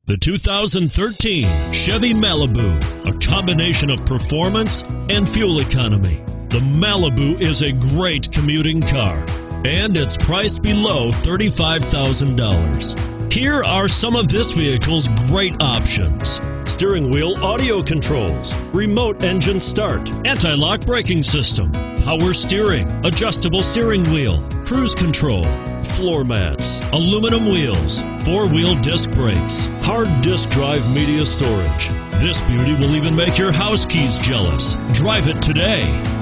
The 2013 Chevy Malibu, a combination of performance and fuel economy. The Malibu is a great commuting car, and it's priced below $35,000. Here are some of this vehicle's great options: steering wheel audio controls, remote engine start, anti-lock braking system, power steering, adjustable steering wheel, cruise control, floor mats, aluminum wheels, four-wheel disc brakes, hard disk drive media storage. This beauty will even make your house keys jealous. Drive it today.